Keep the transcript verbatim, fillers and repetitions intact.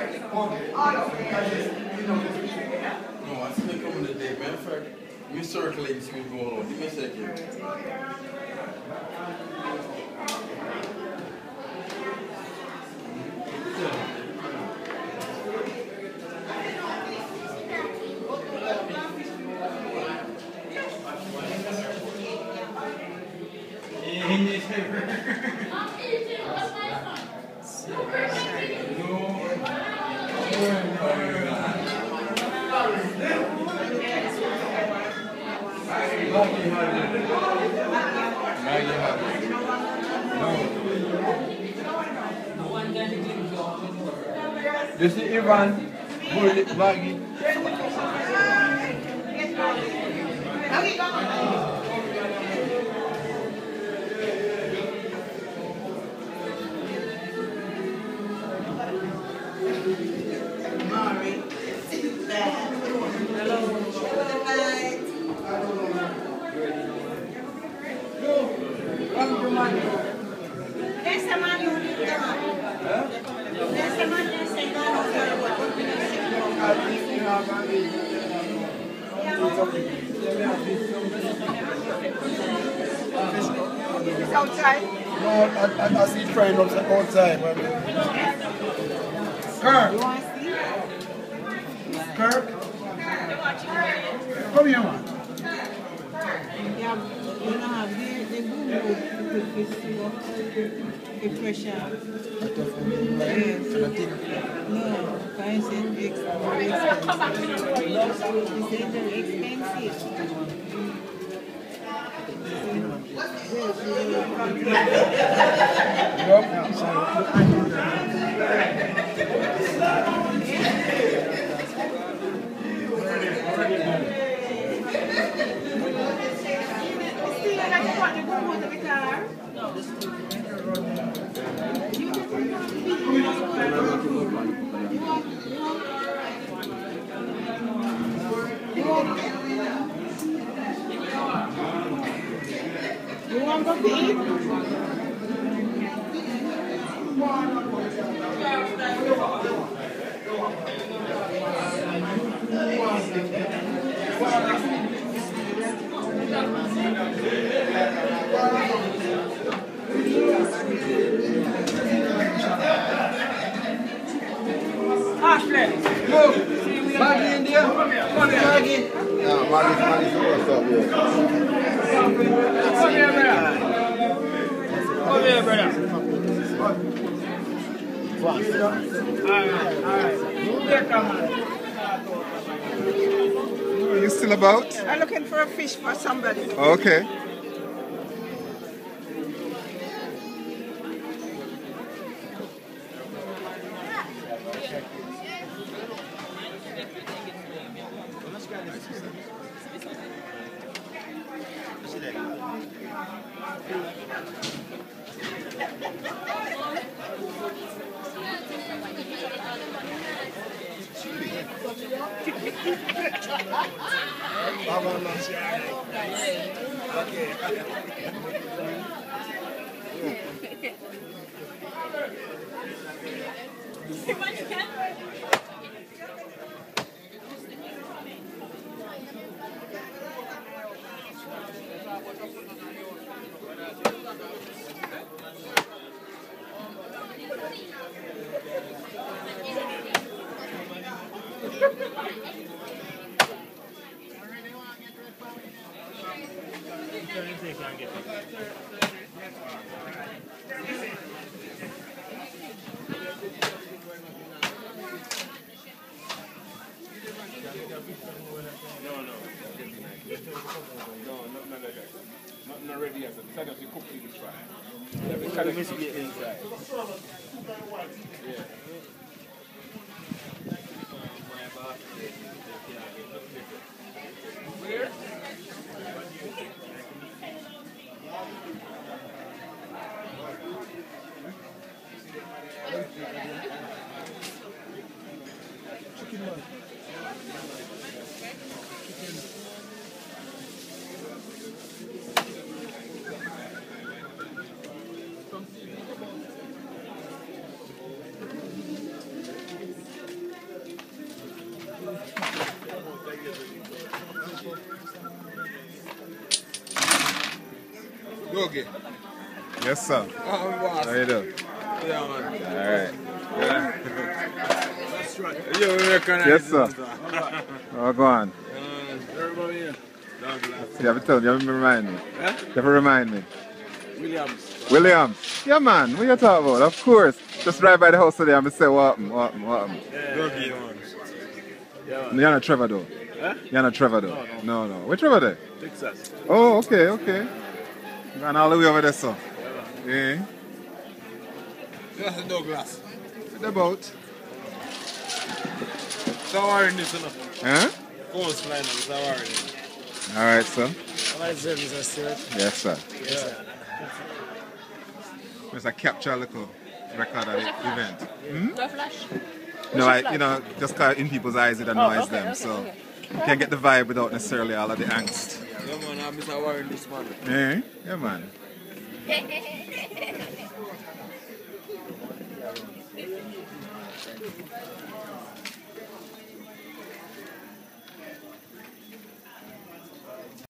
No, I see them coming today. Matter of fact, we circulating, see what's going on. Give me a second. This is Ivan, Bullet, Baggy. Mari, bad. Hello. Good night. There's the man who did that. There's the man who said that. It's outside? No, I, I, I see friend outside. Kirk! You want to see? Kirk! Come here, man. Yeah, you know, they, they do put this the pressure. Yes. No, I said it's very expensive. It's very expensive. You want to eat? Ashley, look, Maggie in there. Maggie. Yeah, Maggie, Maggie's what's up, yeah. Come here, brother. Come here, brother. Alright, alright. You still about? I'm looking for a fish for somebody. Okay. No, no. No, not, not like that. Not, not ready yet. It's like you cook it is fine. Yeah, it's kind of missing it inside. Yeah. Where? Chicken one. Okay. Yes, sir. Oh, boss. How you doing? Yeah, man. Alright. That's right. You recognize Yes, sir. it, Oh, go on. Everybody here. Douglas. You have to tell me, you have to remind me. Eh? You have to remind me. Williams. Williams. Yeah, man. What you talking about? Of course. Just right by the house today and I say, what happened? What happened? What happened? Dougie, man. Yeah, man. You're not Trevor, though. Eh? You're not Trevor, though. No, no. no. Where Trevor there? Texas. Oh, okay, okay. Gone all the way over there, so. Yeah. That's Douglas. What about? It's our in this, you know. Huh? Coastline, it's our in. Alright, sir. Myself is a Stuart. Yes, sir. Yes, sir. Just a capture a little record of the event. Hmm? No flash. No, I, you know, just cause in people's eyes it annoys Oh, okay, them, okay, so okay. you can't get the vibe without necessarily all of the angst. Yeah, man, I'm Mister Warren this man. Eh? Yeah, man.